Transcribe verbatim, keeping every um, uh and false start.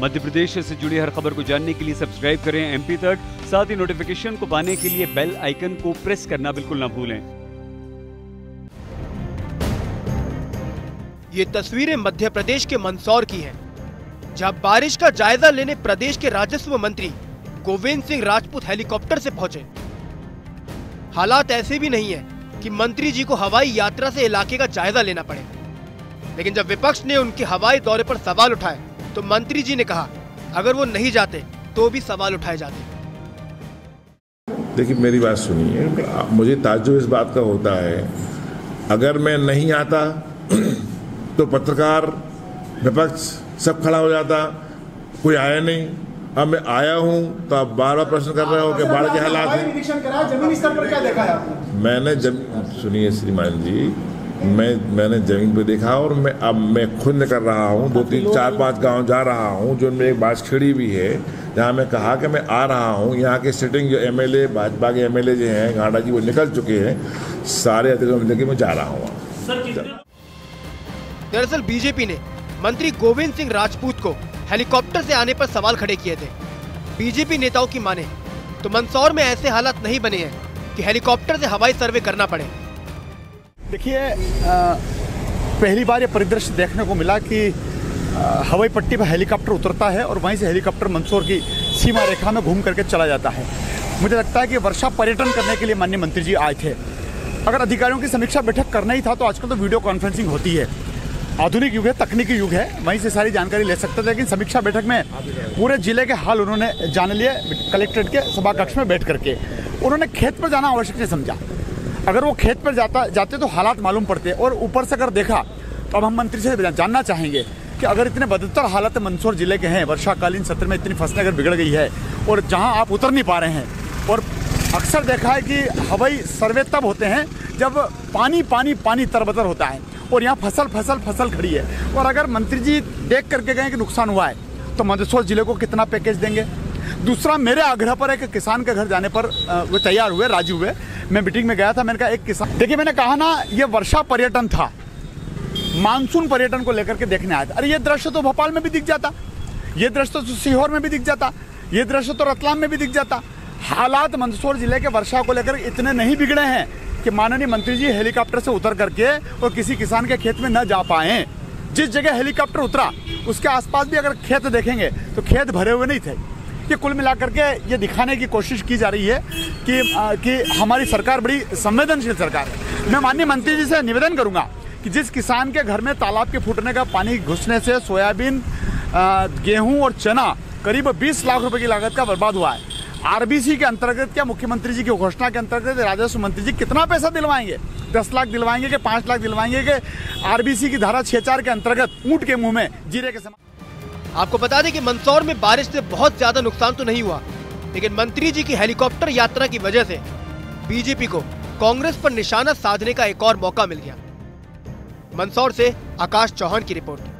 मध्य प्रदेश से जुड़ी हर खबर को जानने के लिए सब्सक्राइब करें एमपी तक, साथ ही नोटिफिकेशन को पाने के लिए बेल आइकन को प्रेस करना बिल्कुल ना भूलें। ये तस्वीरें मध्य प्रदेश के मंदसौर की हैं, जहां बारिश का जायजा लेने प्रदेश के राजस्व मंत्री गोविंद सिंह राजपूत हेलीकॉप्टर से पहुंचे। हालात ऐसे भी नहीं है कि मंत्री जी को हवाई यात्रा से इलाके का जायजा लेना पड़े, लेकिन जब विपक्ष ने उनके हवाई दौरे पर सवाल उठाए तो मंत्री जी ने कहा अगर वो नहीं जाते तो भी सवाल उठाए जाते। देखिए मेरी बात सुनिए, मुझे ताज्जुब इस बात का होता है, अगर मैं नहीं आता तो पत्रकार विपक्ष सब खड़ा हो जाता, कोई आया नहीं। अब मैं आया हूं तो आप बार बार प्रश्न कर रहे हो कि बाढ़ के हालात हैं। निरीक्षण करा, जमीनी स्तर पर क्या देखा है आपने? मैंने जब सुनिए श्रीमान जी, मैं मैंने जमीन पे देखा और मैं अब मैं खुद कर रहा हूँ, दो तीन चार पांच गांव जा रहा हूँ, जो मेरी बांसखेड़ी भी है, जहाँ मैं कहा कि मैं आ रहा हूँ। यहाँ के सिटिंग जो एमएलए भाजपा के एमएलए जो हैं घाटा जी, वो निकल चुके हैं, सारे अधिकारी लेके मैं जा रहा हूँ। दरअसल बीजेपी ने मंत्री गोविंद सिंह राजपूत को हेलीकॉप्टर से आने पर सवाल खड़े किए थे। बीजेपी नेताओं की माने तो मंदसौर में ऐसे हालात नहीं बने हैं कि हेलीकॉप्टर से हवाई सर्वे करना पड़े। देखिए, पहली बार ये परिदृश्य देखने को मिला कि आ, हवाई पट्टी पर हेलीकॉप्टर उतरता है और वहीं से हेलीकॉप्टर मंदसौर की सीमा रेखा में घूम करके चला जाता है। मुझे लगता है कि वर्षा पर्यटन करने के लिए माननीय मंत्री जी आए थे। अगर अधिकारियों की समीक्षा बैठक करना ही था तो आजकल तो वीडियो कॉन्फ्रेंसिंग होती है, आधुनिक युग है, तकनीकी युग है, वहीं से सारी जानकारी ले सकते थे। लेकिन समीक्षा बैठक में पूरे जिले के हाल उन्होंने जान लिए, कलेक्ट्रेट के सभा कक्ष में बैठ करके। उन्होंने खेत पर जाना आवश्यक नहीं समझा। अगर वो खेत पर जाता जाते तो हालात मालूम पड़ते, और ऊपर से अगर देखा तो अब हम मंत्री से जानना चाहेंगे कि अगर इतने बदतर हालात मंदसौर जिले के हैं, वर्षाकालीन सत्र में इतनी फसलें अगर बिगड़ गई है और जहाँ आप उतर नहीं पा रहे हैं, और अक्सर देखा है कि हवाई सर्वे तब होते हैं जब पानी पानी पानी तरबतर होता है और यहाँ फसल फसल फसल खड़ी है, और अगर मंत्री जी देख करके गए कि नुकसान हुआ है तो मंदसौर जिले को कितना पैकेज देंगे। दूसरा, मेरे आग्रह पर एक किसान के घर जाने पर वो तैयार हुए, राजी हुए। मैं मीटिंग में गया था, मैंने कहा एक किसान, देखिए मैंने कहा ना, ये वर्षा पर्यटन था, मानसून पर्यटन को लेकर के देखने आया था। अरे ये दृश्य तो भोपाल में भी दिख जाता, ये दृश्य तो सीहोर में भी दिख जाता, ये दृश्य तो रतलाम में भी दिख जाता। हालात मंदसौर जिले के वर्षा को लेकर इतने नहीं बिगड़े हैं कि माननीय मंत्री जी हेलीकॉप्टर से उतर करके और किसी किसान के खेत में न जा पाए। जिस जगह हेलीकॉप्टर उतरा उसके आसपास भी अगर खेत देखेंगे तो खेत भरे हुए नहीं थे। ये कुल मिलाकर के ये दिखाने की कोशिश की जा रही है कि आ, कि हमारी सरकार बड़ी संवेदनशील सरकार है। मैं माननीय मंत्री जी से निवेदन करूंगा कि जिस किसान के घर में तालाब के फूटने का पानी घुसने से सोयाबीन, गेहूं और चना करीब बीस लाख रुपए की लागत का बर्बाद हुआ है, आरबीसी के अंतर्गत क्या मुख्यमंत्री जी की घोषणा के अंतर्गत राजस्व मंत्री जी कितना पैसा दिलवाएंगे? दस लाख दिलवाएंगे कि पाँच लाख दिलवाएंगे कि आरबीसी की धारा छह चार के अंतर्गत ऊंट के मुंह में जीरे के समान? आपको बता दें कि मंदसौर में बारिश से बहुत ज्यादा नुकसान तो नहीं हुआ, लेकिन मंत्री जी की हेलीकॉप्टर यात्रा की वजह से बीजेपी को कांग्रेस पर निशाना साधने का एक और मौका मिल गया। मंदसौर से आकाश चौहान की रिपोर्ट।